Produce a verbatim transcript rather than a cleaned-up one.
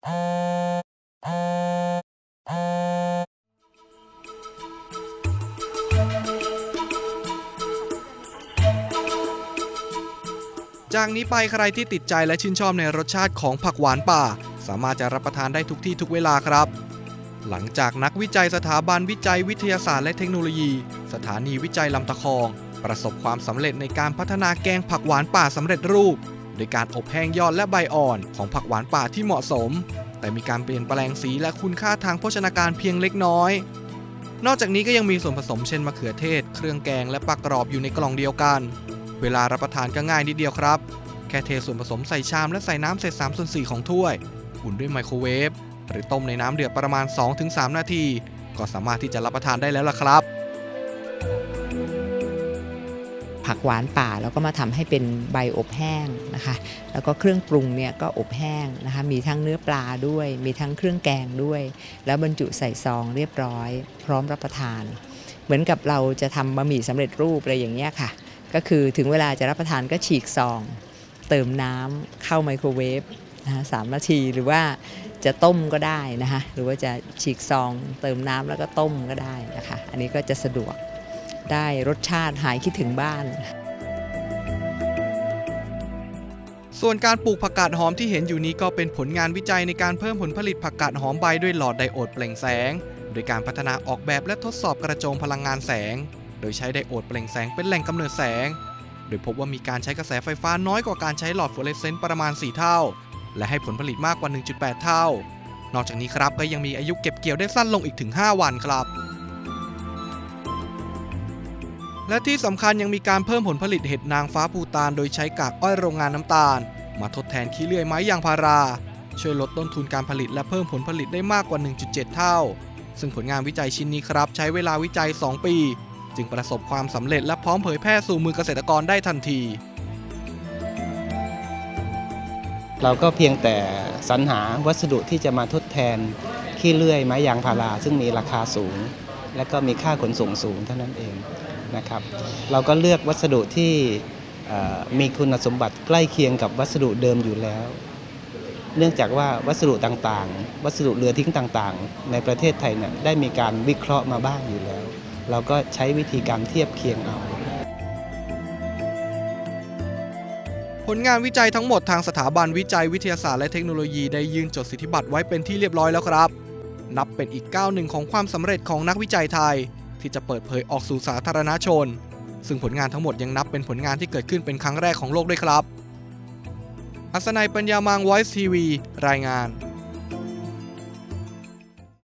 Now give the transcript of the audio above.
จากนี้ไปใครที่ติดใจและชื่นชอบในรสชาติของผักหวานป่าสามารถจะรับประทานได้ทุกที่ทุกเวลาครับหลังจากนักวิจัยสถาบันวิจัยวิทยาศาสตร์และเทคโนโลยีสถานีวิจัยลำตะคองประสบความสำเร็จในการพัฒนาแกงผักหวานป่าสำเร็จรูปโดยการอบแห้งยอดและใบอ่อนของผักหวานป่าที่เหมาะสมแต่มีการเปลี่ยนแปลงสีและคุณค่าทางโภชนาการเพียงเล็กน้อยนอกจากนี้ก็ยังมีส่วนผสมเช่นมะเขือเทศเครื่องแกงและผักกรอบอยู่ในกล่องเดียวกันเวลารับประทานก็ง่ายนิดเดียวครับแค่เทส่วนผสมใส่ชามและใส่น้ำเศษสามส่วนสี่ของถ้วยอุ่นด้วยไมโครเวฟหรือต้มในน้ำเดือดประมาณ สองถึงสาม นาทีก็สามารถที่จะรับประทานได้แล้วล่ะครับผักหวานป่าเราก็มาทำให้เป็นใบอบแห้งนะคะแล้วก็เครื่องปรุงเนี่ยก็อบแห้งนะคะมีทั้งเนื้อปลาด้วยมีทั้งเครื่องแกงด้วยแล้วบรรจุใส่ซองเรียบร้อยพร้อมรับประทานเหมือนกับเราจะทำบะหมี่สำเร็จรูปอะไรอย่างเงี้ยค่ะก็คือถึงเวลาจะรับประทานก็ฉีกซองเติมน้ำเข้าไมโครเวฟนะคะสามนาทีหรือว่าจะต้มก็ได้นะคะหรือว่าจะฉีกซองเติมน้ำแล้วก็ต้มก็ได้นะคะอันนี้ก็จะสะดวกได้รสชาติหายคิดถึงบ้านส่วนการปลูกผักกาดหอมที่เห็นอยู่นี้ก็เป็นผลงานวิจัยในการเพิ่มผลผลิตผักกาดหอมใบด้วยหลอดไดโอดเปล่งแสงโดยการพัฒนาออกแบบและทดสอบกระโจมพลังงานแสงโดยใช้ไดโอดเปล่งแสงเป็นแหล่งกำเนิดแสงโดยพบว่ามีการใช้กระแสไฟฟ้าน้อยกว่าการใช้หลอดฟลูออเรสเซนต์ประมาณสี่เท่าและให้ผลผลิตมากกว่า หนึ่งจุดแปด เท่านอกจากนี้ครับก็ยังมีอายุเก็บเกี่ยวได้สั้นลงอีกถึงห้าวันครับและที่สำคัญยังมีการเพิ่มผลผลิตเห็ดนางฟ้าภูฏานโดยใช้กากอ้อยโรงงานน้ำตาลมาทดแทนขี้เลื่อยไม้ยางพาราช่วยลดต้นทุนการผลิตและเพิ่มผลผลิตได้มากกว่า หนึ่งจุดเจ็ด เท่าซึ่งผลงานวิจัยชิ้นนี้ครับใช้เวลาวิจัยสองปีจึงประสบความสำเร็จและพร้อมเผยแพร่สู่มือเกษตรกรได้ทันทีเราก็เพียงแต่สรรหาวัสดุที่จะมาทดแทนขี้เลื่อยไม้ยางพาราซึ่งมีราคาสูงและก็มีค่าขนส่งสูงเท่านั้นเองนะครับเราก็เลือกวัสดุที่มีคุณสมบัติใกล้เคียงกับวัสดุเดิมอยู่แล้วเนื่องจากว่าวัสดุต่างๆวัสดุเหลือทิ้งต่างๆในประเทศไทยเนี่ยได้มีการวิเคราะห์มาบ้างอยู่แล้วเราก็ใช้วิธีการเทียบเคียงเอาผลงานวิจัยทั้งหมดทางสถาบันวิจัยวิทยาศาสตร์และเทคโนโลยีได้ยื่นจดสิทธิบัตรไว้เป็นที่เรียบร้อยแล้วครับนับเป็นอีกก้าวหนึ่งของความสำเร็จของนักวิจัยไทยที่จะเปิดเผยออกสู่สาธารณชนซึ่งผลงานทั้งหมดยังนับเป็นผลงานที่เกิดขึ้นเป็นครั้งแรกของโลกด้วยครับอัศนัย ปัญญามัง Voice ที วี รายงาน